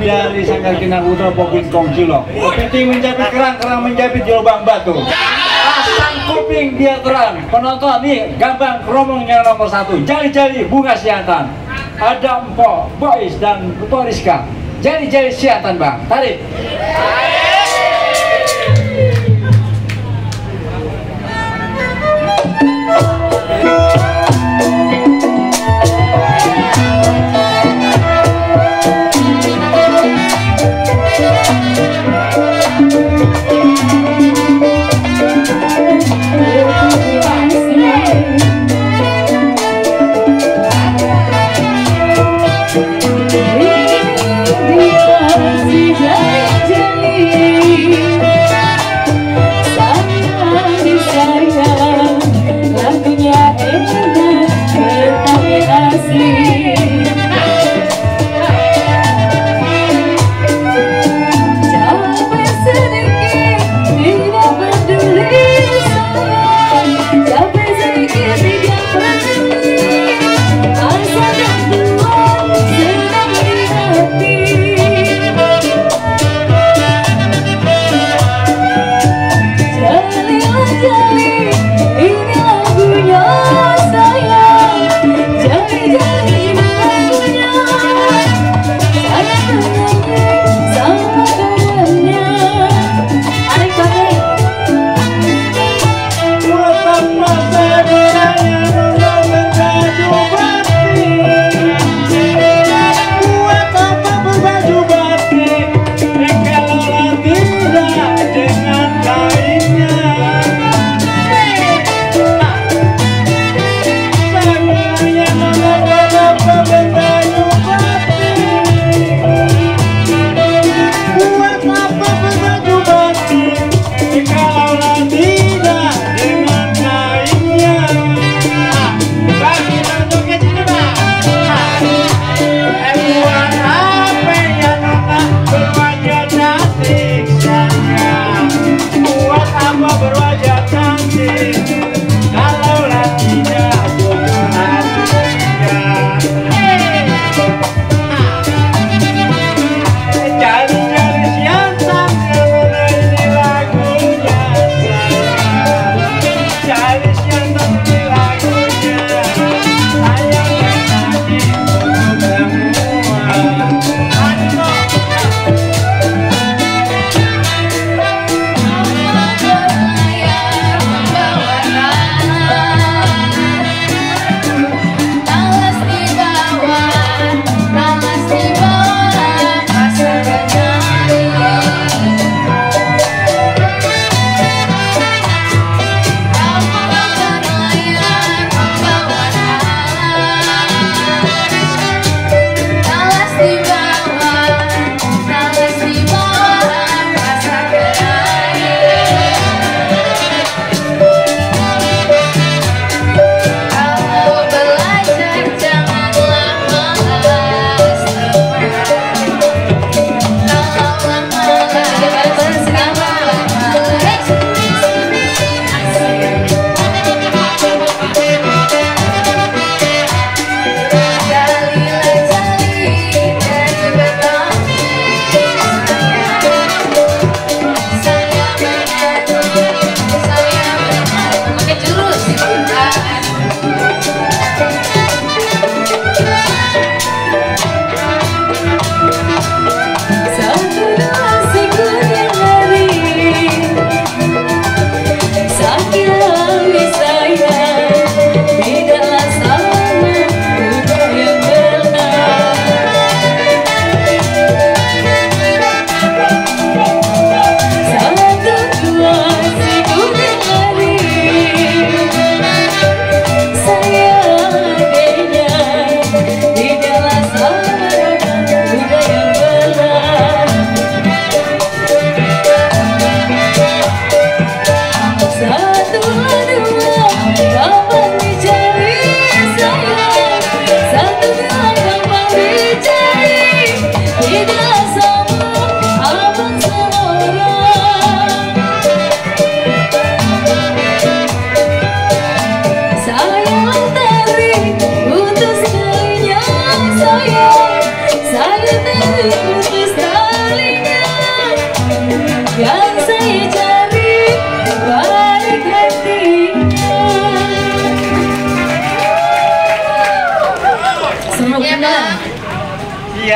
dari Sanggar Kinang Putra Popin Kongkilo. Kepiting menjepit kerang, kerang menjepit di lubang batu. Pasang kuping dia terang. Penonton nih gambang kromongnya nomor 1. Jali-jali bunga siantan. Ada Empok, Bois dan Toriska. Jali-jali siantan bang. Tarik. Jali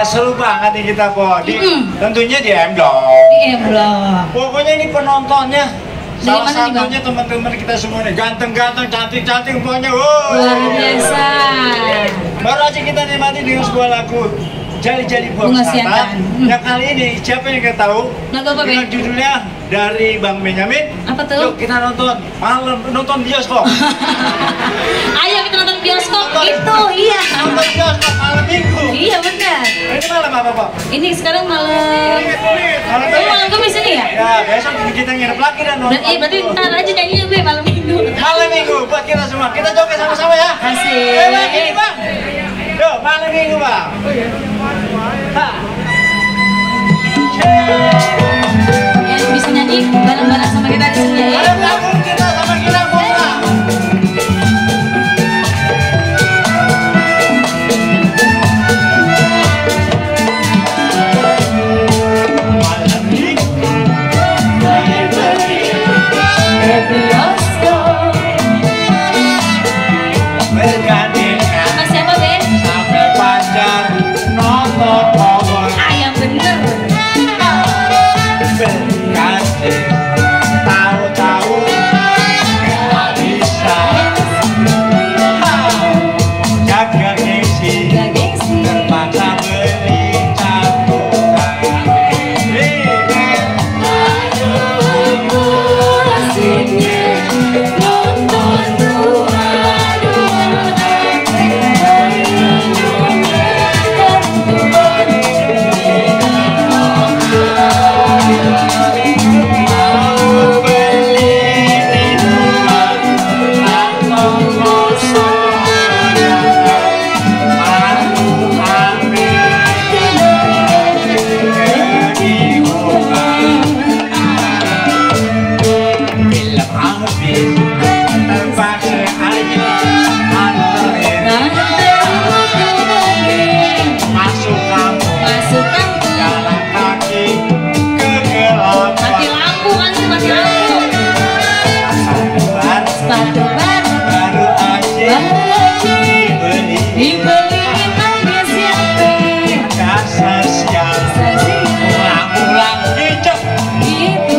Ya seru banget nih kita po. Tentunya di M Block. Di M Block. Pokoknya ini penontonnya salah mana nih, satunya teman-teman kita semua nih ganteng-ganteng, cantik-cantik pokoknya. Wow. Luar biasa. Baru aja kita nikmati dengan sebuah lagu Jali-Jali Bunga Siantan. Yang kali ini siapa yang kita tahu? Lagu apa, Dengan judulnya dari Bang Benyamin. Apa tuh? Yuk kita nonton bioskop. Ayo kita nonton bioskop itu, iya. Nonton bioskop malam minggu. Iya benar. Ini malam apa Pak? Ini sekarang malam. Oh, malam Kamis ini ya? Ya besok kita nginep lagi dan nonton. Berarti ntar aja nyanyinya Be malam minggu. Malam minggu buat kita semua. Kita joget sama-sama ya. Asik. Bang, ini Bang. Yuk malam minggu Bang. Yang bisa nyanyi bareng-bareng sama kita di sini ya. Ada gabung kita sama kita Putra. Malam minggu Bioskop. bergandengan Sama siapa Be? sampai pacar nonton horor. Ah yang bener. Berganti tahu-tahu nggak bisa jaga gengsi Gak gengsi. terpaksa beli campuran. Asiknya nonton Mau beli minuman atau kosong aku ambil kebingungan. Film habis terpaksa aja anterin masuk kampung Masuk kampung. jalan kaki Mati kegelapan. lampu kan sih, mati lampu. Sabar, Sepatu baru baru aja dibeli dibeli pakai siapa? dasar sial ulang-ulang hijau. Gitu.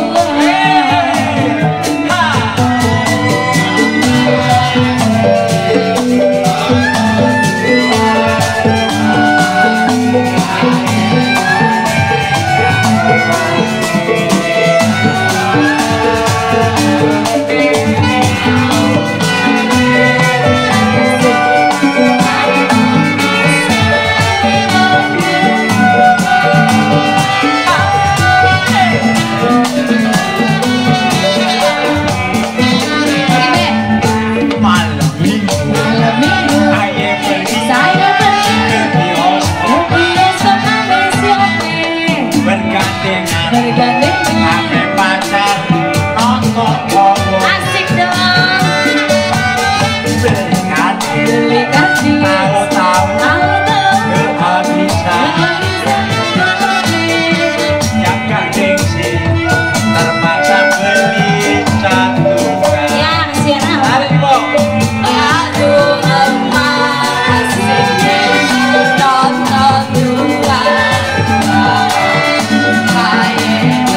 Malam minggu Malam minggu ayo pergi saya pergi ke bioskop ke bioskop sama siapa? bergandengan Bergandengan. sampai pacar nonton horor. Asik dong. Berganti Beli kasih. tahu-tahu kehabisan jaga gengsi terpaksa beli cantukan. Ya, kasihan ah. Mari Bo. Aduh emas nonton dua kayak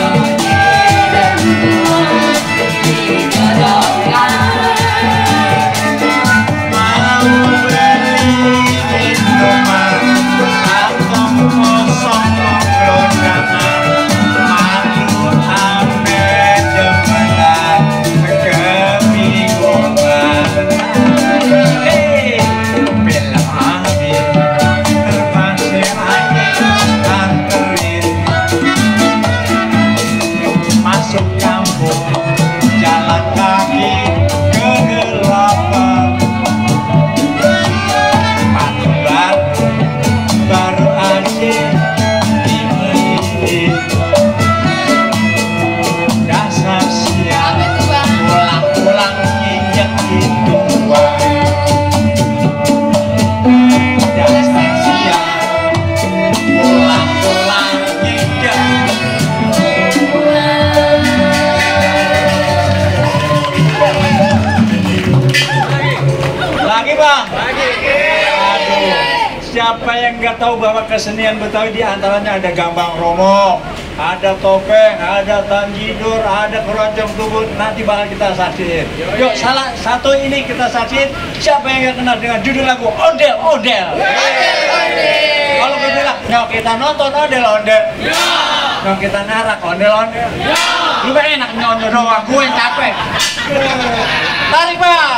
Siapa yang nggak tahu bahwa kesenian Betawi di antaranya ada gambang romo, ada topeng, ada tanjidur, ada keroncong tubuh. Nanti bakal kita saksiin. Yuk, salah satu ini kita saksiin. Siapa yang nggak kenal dengan judul lagu Ondel Ondel? Kalau gue bilang, nyok kita nonton Ondel Ondel. Nyok kita narak Ondel Ondel. Lu enak nonton doang, gue yang capek. Tarik bang.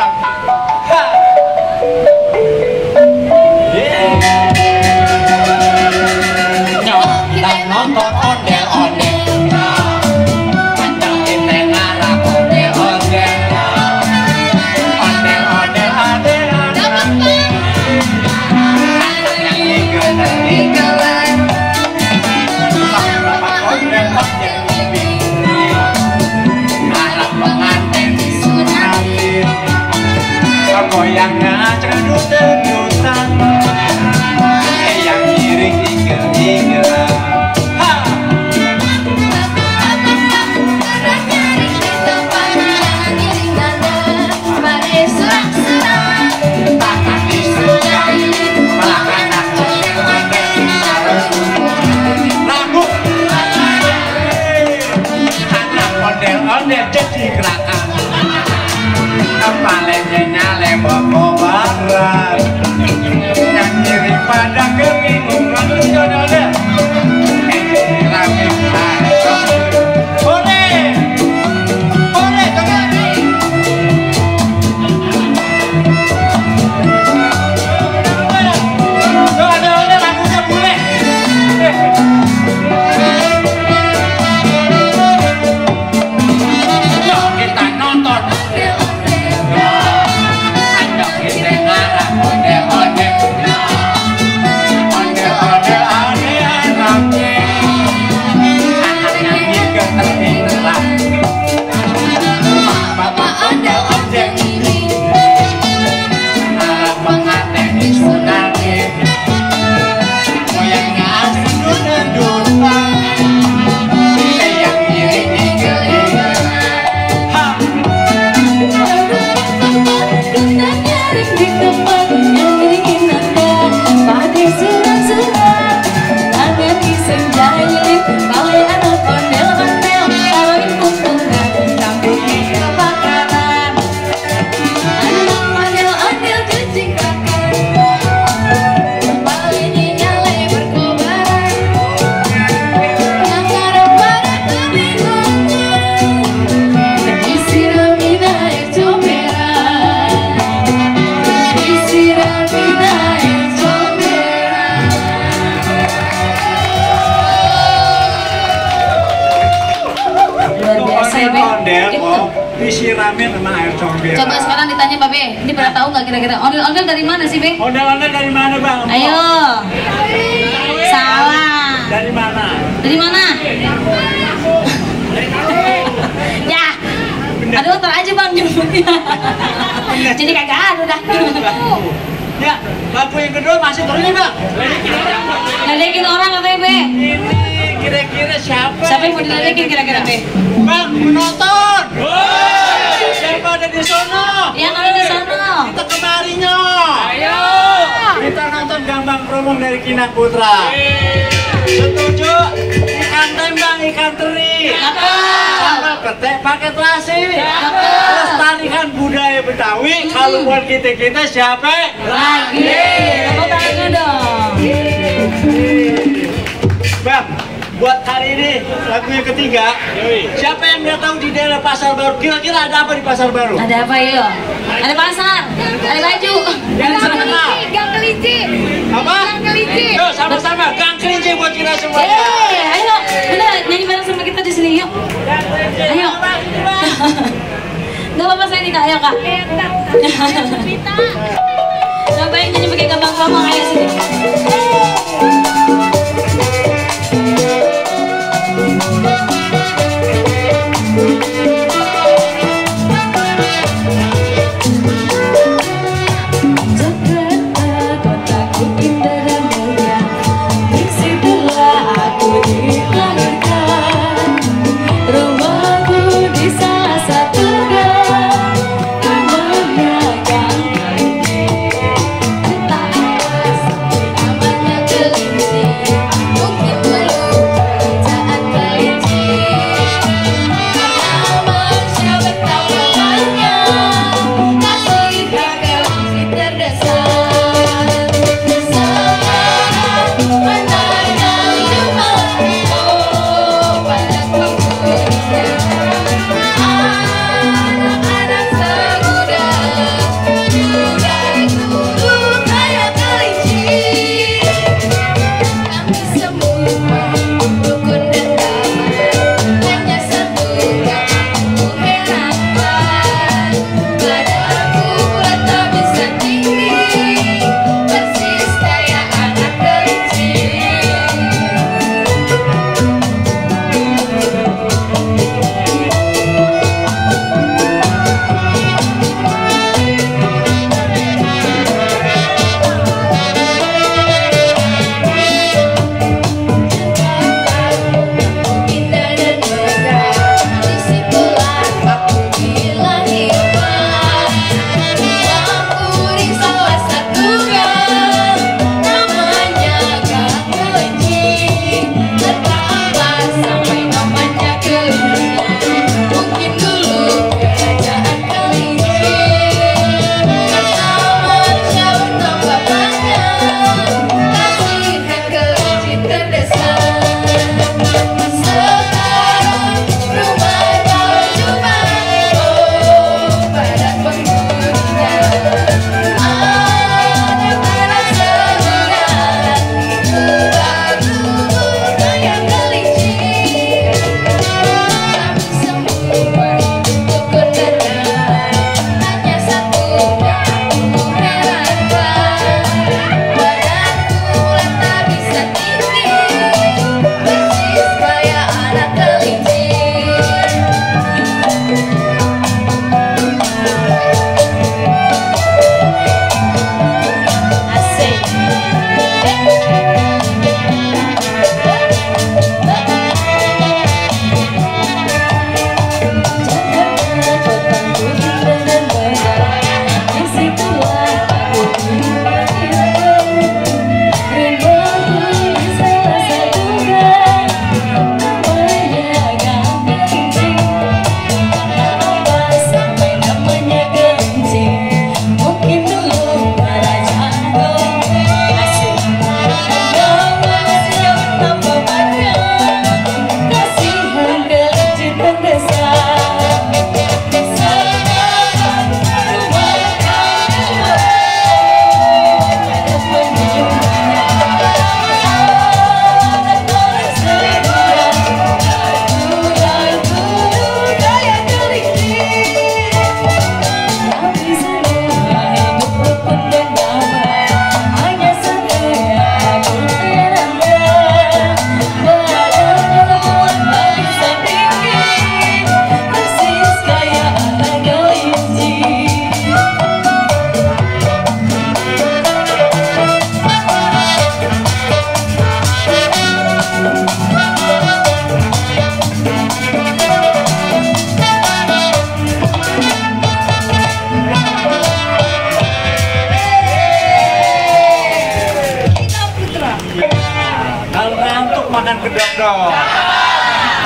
Nyok kita nonton Ondel Ondel. Nyok kita narak Ondel Ondel. Ondel Ondel adel adel. Goyangnya cedut-cedutan, yang ngiring igel-igelan. Ondel-ondel jadi gerakan, kepalanya nyale bakobaran, yang kiri pada kebingungan. Ondel-ondel rame boleh boleh jangan ondel-ondel lagunya boleh. Disiramin sama air comberan. Coba sekarang ditanya Pak Be, ini pernah tahu nggak kira-kira ondel-ondel dari mana sih Be? Ondel-ondel dari mana bang? Ayo. Salah. Dari mana? Dari mana? Ya. Aduh, ntar aja bang. Jadi kagak ada dah. Ya, lagu yang kedua masih terus nih bang. Ledekin orang katanya Be. Ini kira-kira siapa? Siapa yang mau diledekin kira-kira Be? Bang, menonton. Siapa ada di sono? Yang ada di sana. Kita kemarinya. Ayo. Kita nonton gambang kromong dari Kinak Putra. Setuju? Ikan tembang, ikan teri. Sambal petek pakai terasi. Lestarikan budaya Betawi. Kalau buat kita siapa? Lagi. Tepuk tangan dong. Bang, buat hari ini lagu yang ketiga. Siapa yang nggak tahu di daerah Pasar Baru? Kira-kira ada apa di Pasar Baru? Ada apa yuk? Ada pasar, ada baju. Gang kelinci. Apa? Gang kelinci. Yuk sama-sama Gang Kelinci buat kita semua. Ayo, bener nyanyi bareng sama kita di sini yuk. Ayo. Gak apa-apa saya nikah, ayo kak. Coba yang nyanyi pakai gambang kromong, ayo sini.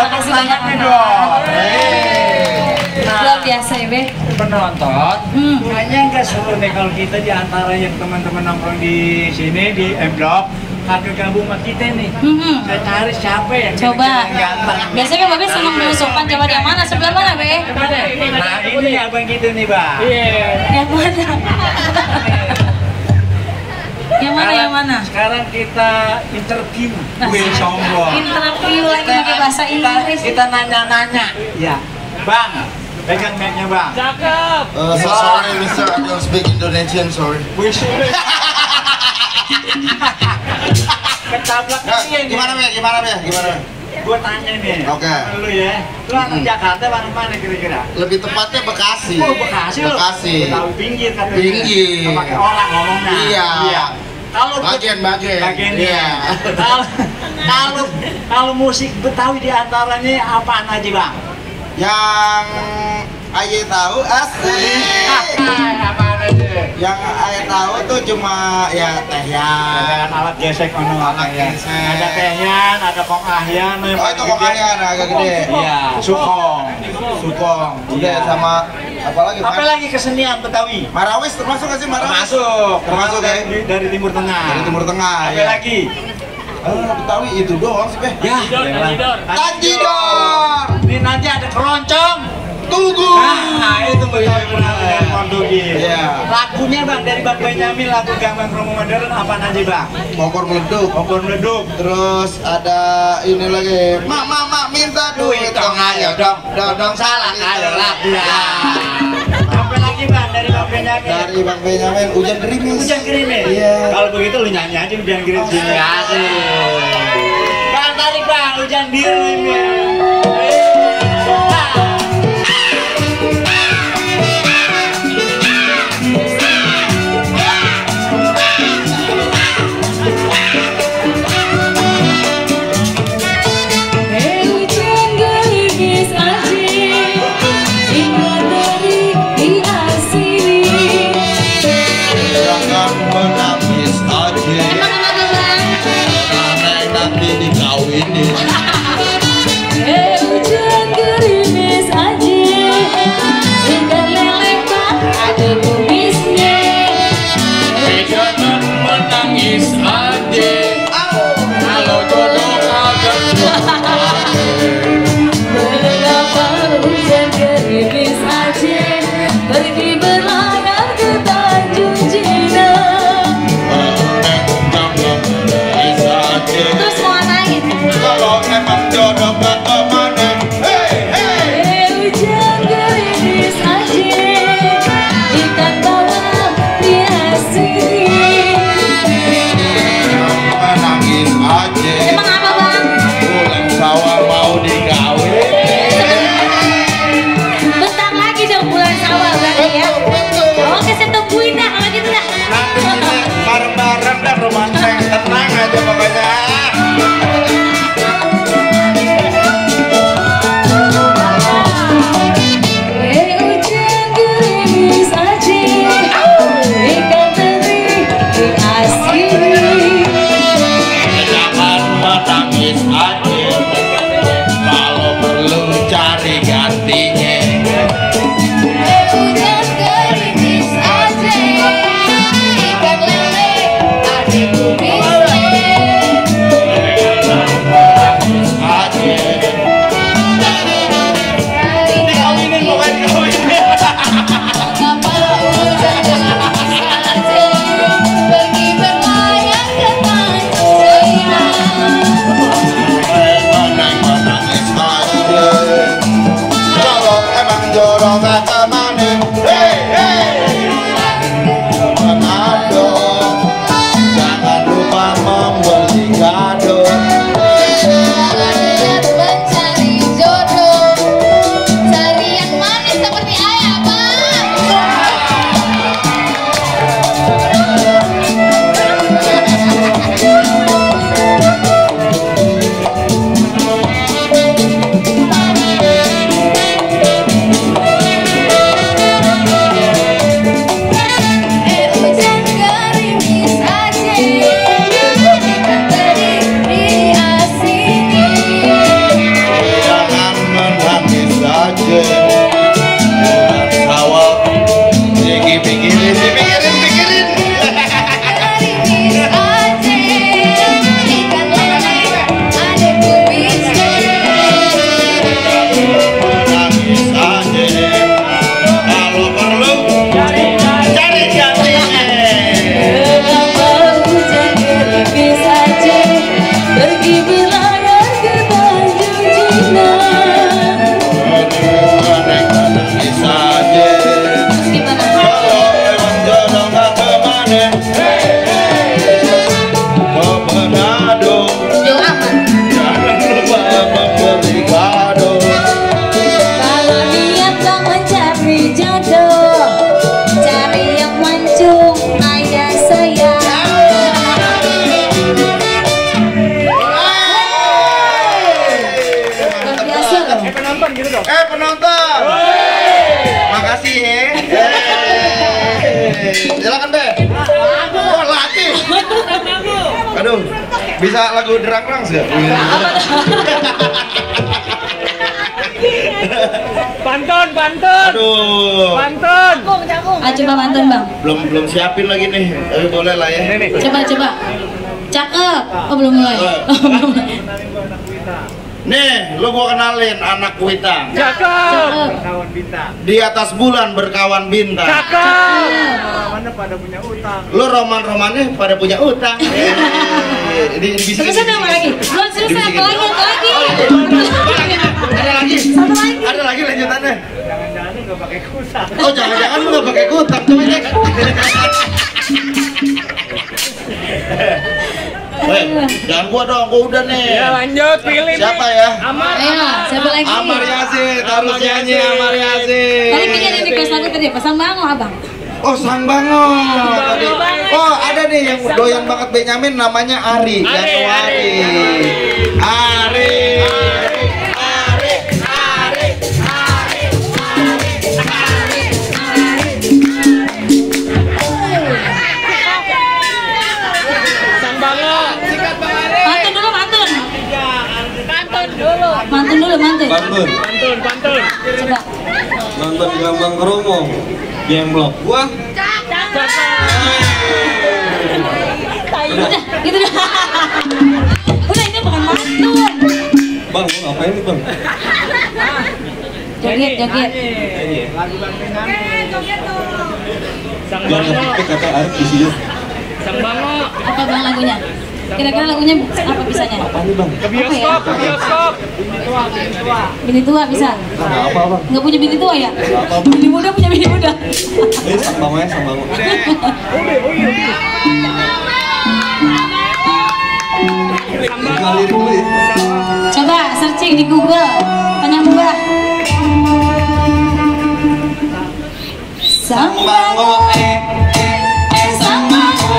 makasih banyak Tangannya Bang. dong. Luar biasa ya Be. Penonton, kayaknya nggak seru nih kalau kita di antara yang teman-teman nongkrong di sini di M Block kagak gabung sama kita nih. Saya cari siapa yang Coba. kira-kira ganteng. Biasanya Babe seneng belusukan, coba yang mana? Sebelah mana Be? Coba deh. Nah ini abang kita nih bang. Yang mana? Yang mana? Yang mana? Sekarang kita interview. Wih sombong. Interview lagi pakai bahasa Inggris. Kita nanya-nanya. Ya, bang. Pegang mic-nya bang. Sorry, Mister, I don't speak Indonesian. Sorry. Wih sulit. Ketabrak ini. Gimana ya? Gue tanya nih. Oke. Sama lu ya. Lu anak Jakarta mana kira-kira? Lebih tepatnya Bekasi. Oh Bekasi lu. Bekasi. Tahu pinggir katanya. Pinggir. Nggak pakai orang ngomongnya. Iya. Kalau Bagian. bagian Iya. Kalau musik Betawi diantaranya apaan aja bang? Yang Aye tahu asik. Apaan aja? Yang Aye tahu tuh cuma ya tehyan. Ada alat gesek ono Alat ya. gesek. Ada tehyan, ada kong ahyan. Oh itu kok kalian agak gede. Iya, sukong. Udah Iya. sama apalagi? Apalagi kesenian Betawi? Marawis termasuk nggak sih Marawis? Termasuk ya? dari Timur Tengah. Dari Timur Tengah. Apa ya. lagi? Betawi itu doang sih, Beh. Ya, Tanjidor. Ini nanti ada keroncong. Tugu. Nah, itu Betawi benar-benar Mondogi. Iya. Lagunya bang dari Bang Benyamin, lagu Gambang Kromo Modern apa aja bang? Mokor meleduk. Mokor meleduk. Terus ada ini lagi. Mak minta duit dong, ayo dong salah ayo lah. Apa lagi bang dari Bang Benyamin? Dari Bang Benyamin hujan gerimis. Hujan gerimis. Iya. Kalau begitu lu nyanyi aja hujan gerimis sini. Asik. Bang tarik bang hujan gerimis. Jangan menangis aja. Emang kenapa Bang? Nanti dikawinin. Hujan gerimis aja, ikan lele Bang ada kumisnya. Jangan menangis aja, kalau jodoh agak Mengapa hujan gerimis aja, pergi berlayar ke Tanjung Cina. Menangis aja. Terus mau ngapain? Kalau emang jodoh gak kemana. Hujan gerimis aja, ikan bawang di asiri. Menangis aja. Emang apa Bang? Bulan sawah mau digawin. Bentar lagi dong bulan Syawal berarti ya. Oke saya tungguin dah kalau gitu dah. Nanti kita bareng-bareng dah romanseng. Tenang aja pokoknya. Hujan gerimis aja, ikan teri di asiri. Jangan menangis aja. Kalau perlu cari gantinya. Hujan gerimis aja, ikan lele ada kumisnya. Aja. Dikawinin pokoknya dikawinin. Mengapa hujan gerimis aja, pergi berlayar ke Tanjung Cina. Menangis aja. Kalau emang jodoh gak kemana. Manado. Jangan lupa membeli kado. Lihat mencari jodoh, cari yang manis seperti ayah bang. penonton gitu dong. Penonton. Makasih ya. Silakan Be. Oh lagi. Aduh, bisa lagu derang-derang sih? Pantun. Aduh. Pantun. Coba pantun bang. Belum siapin lagi nih. Tapi boleh lah ya. Coba. Cakep. Oh belum mulai. Nih, lu gua kenalin anak Kuitang. Cakep. Di atas bulan berkawan bintang. Cakep. Mana pada punya utang. Lu roman-romannya pada punya utang. Terus ada apa lagi? Belum selesai apa lagi? Ada lagi lanjutannya. Jangan-jangan lu nggak pakai kutang. Oh jangan-jangan lu nggak pakai kutang, coba cek. Jangan gua dong, gua udah nih. Ya lanjut, pilih. Siapa ya? Amar. Ayo, siapa lagi? Amar Yasin, harus nyanyi Amar Yasin. Tadi punya di request lagu tadi apa? Sang Bango abang. Oh Sang Bango tadi. Oh ada nih yang doyan banget Benyamin namanya Ari. Januari. Ari. Mantun. Coba. Nonton Gambang Kromo. Gemblok. Gua. Udah, gitu dah. Udah ini bukan mantun. Bang, gua ngapain nih bang? Joget. Lagu Bang Benyamin. Sang Jangan Bango. kata Arif di sini. Sang Bango. Apa bang lagunya? Kira-kira lagunya apa bisanya? Apa nih bang? Ke bioskop. Bini tua bisa? Nah, apa bang? Nggak punya bini tua ya? Apa? Bini muda punya bini muda. Ini Sang Bango ya, Sang Bango. Tinggal lirik dulu ya. Coba searching di Google, tanya Mbak. Sang Bango, Sang Bango.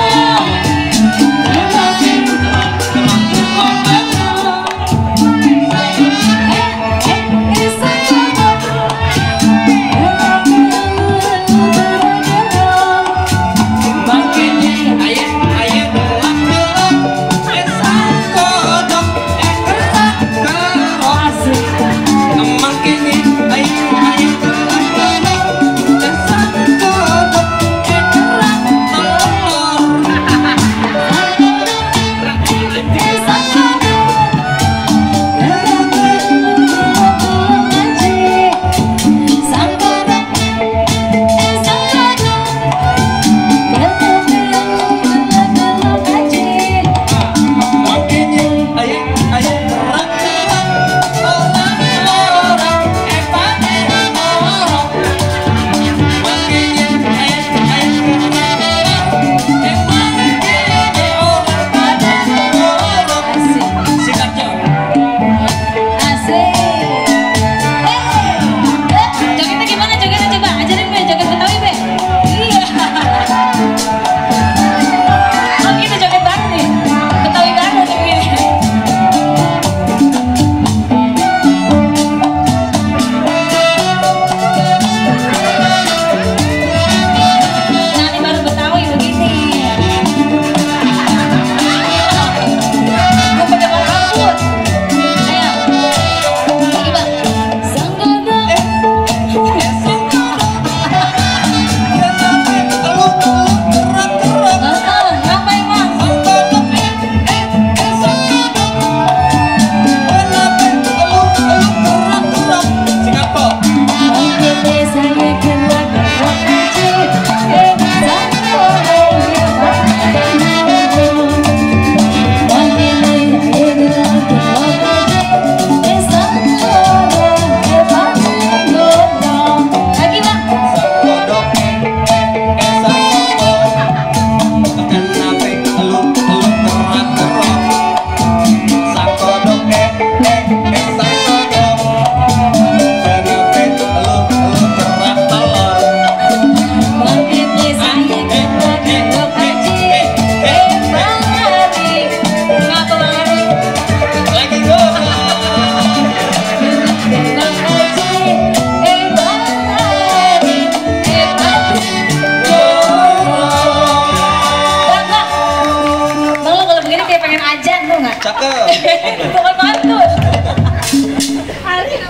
Makin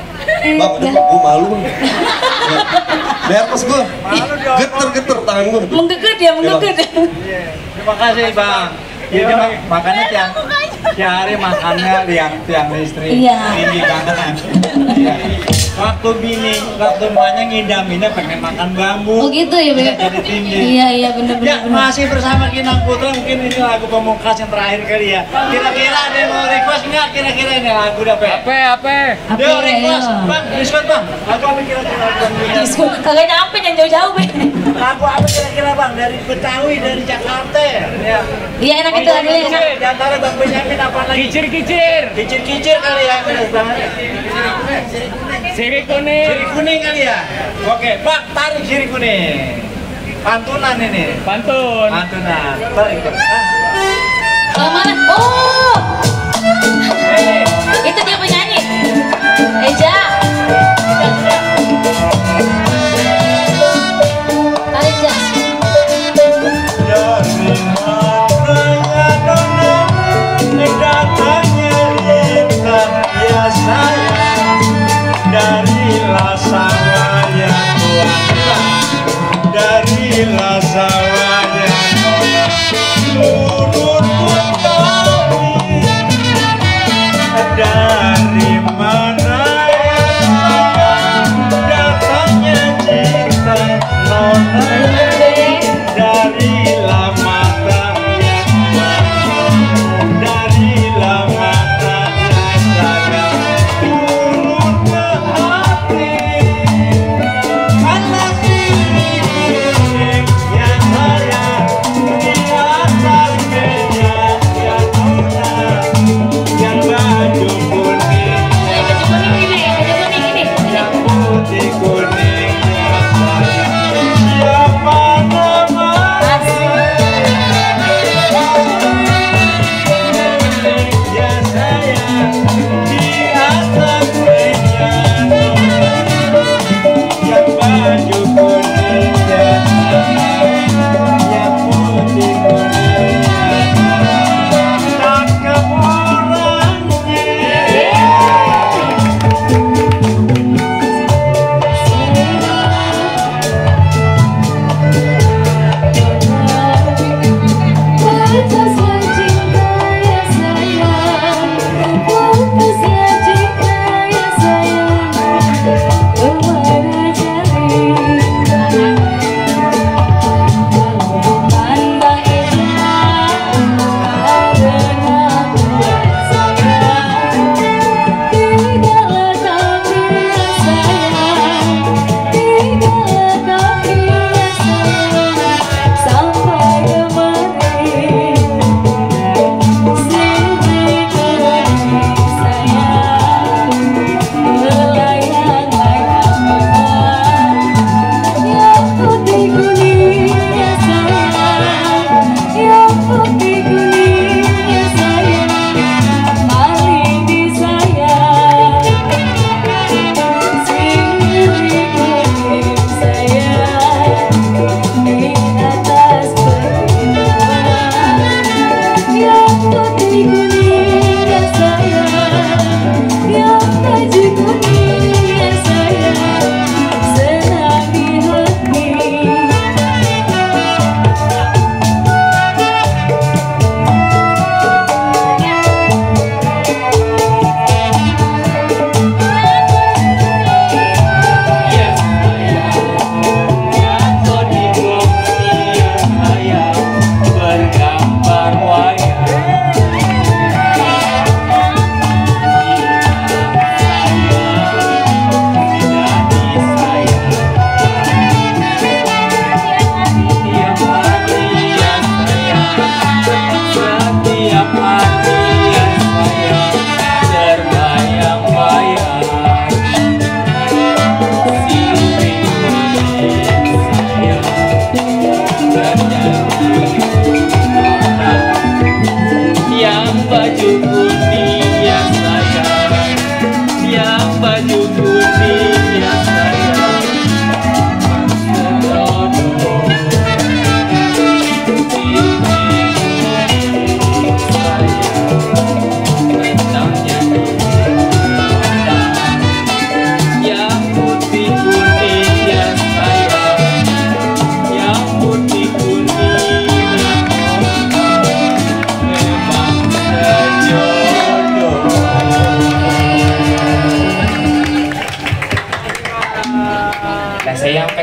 Bang, udah gue malu bang. Nervous gue. Geter tangan gue. Menggigit ya, menggigit. Terima kasih bang. Jadi makannya tiang hari makannya tiang listrik. Iya. Tinggi banget. Iya. Waktu emaknya ngidaminnya pengen makan bambu. Oh gitu ya, Beb? Jadi tinggi. Iya, bener. Ya, masih bersama Kinang Putra, mungkin ini lagu pemungkas yang terakhir kali ya. Kira-kira ada yang mau request nggak? Kira-kira ini lagu udah Apa? Yo request, bang, diskon bang. Lagu apa kira-kira bang? Kagak nyampe yang jauh-jauh, Beb. Lagu apa kira-kira bang? Dari Betawi, dari Jakarta ya? Iya, enak itu lagunya enak. Di antara bang Benyamin apa lagi? Kicir kali ya. Siri kuning. Siri kuning kali ya? Oke, bang, tarik siri kuning. Pantunan ini. Pantunan. Tarik. Mana? Oh! Itu dia penyanyi. Eja. Tarik, Ja. Darilah sawaya turun kembali dari mana datangnya cinta nona darilah mata darilah mata yang sayang turun ke hati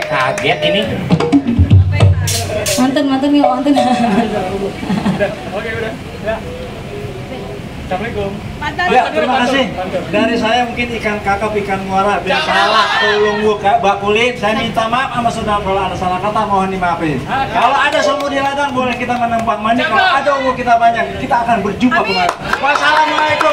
kaget ini. Mantan yuk, mantan. Oke udah. Ya. Assalamualaikum. Ya, terima kasih. Dari saya mungkin ikan kakap, ikan muara. Bila salah, tolong buka bakulin. Saya minta maaf sama saudara kalau ada salah kata, mohon dimaafin. Kalau ada sumur di ladang, boleh kita menempang mandi. Kalau ada umur kita banyak, kita akan berjumpa kembali. Wassalamualaikum.